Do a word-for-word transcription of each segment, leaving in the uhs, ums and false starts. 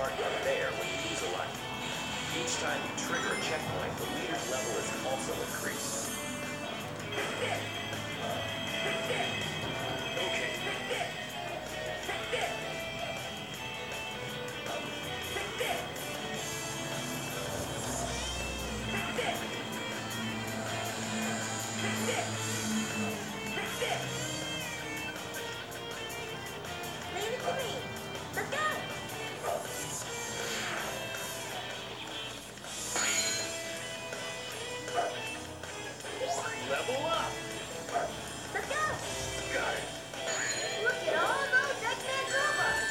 start up there when you use a life. Each time you trigger a checkpoint, the leader's level is also increased. Okay. Leave it to me. Let's go. Level up! Let's go. Got it. Look at all those X-Men robots.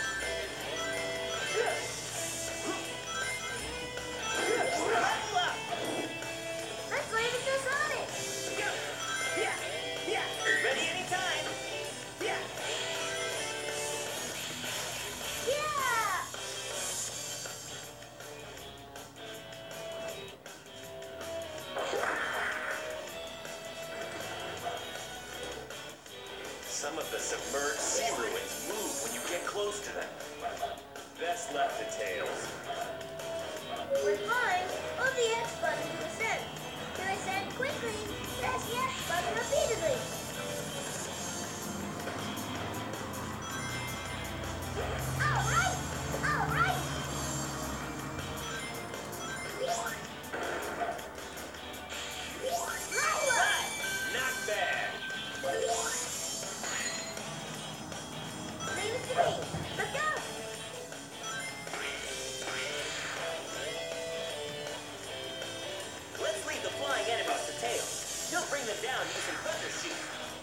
Level up! Let's leave it to Sonic. Yeah, yeah. Ready anytime. Yeah. Yeah. Some of the submerged sea ruins move when you get close to them. Best left to Tails. We're fine. Hold the X button to ascend. To ascend quickly, press the X button repeatedly. All right. All right. Level up. Not bad. Leave it to me. Let's go. Let's leave the flying enemies to Tails. He'll bring them down using Thunder Shoot.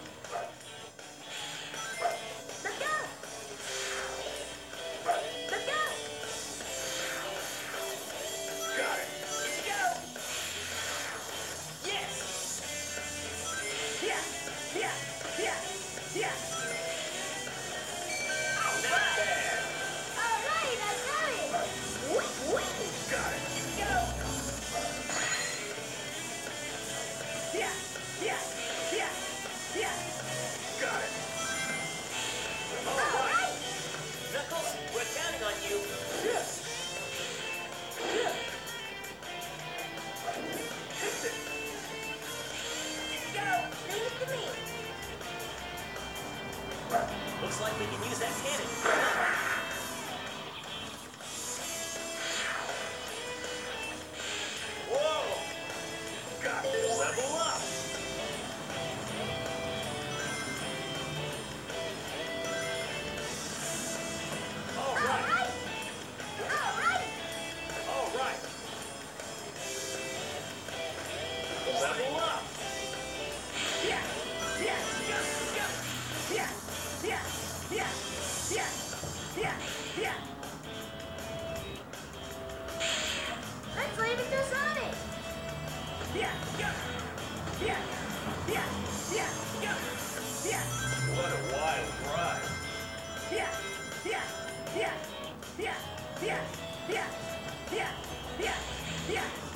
Let's go. Let's go. Got it. Here you go. Yes. Yeah, yeah, yeah, yeah. Not bad. All right, I got it. Whee, whee. Got it. Here you go. Yeah, yeah, yeah, yeah. Got it. All right. Knuckles, we're counting on you. Yes. Yeah. Hit it. Here you go. Leave it to me. Looks like we can use that cannon. Whoa. Got it. Level up. All All right. right. All right. All right. Level up. Yeah, yeah, yeah, yeah, yeah, yeah, yeah, yeah, yeah, yeah. Let's leave it to Sonic. Yeah, yeah, yeah, yeah, yeah, yeah, yeah. What a wild ride. Yeah, yeah, yeah, yeah, yeah, yeah, yeah, yeah, yeah.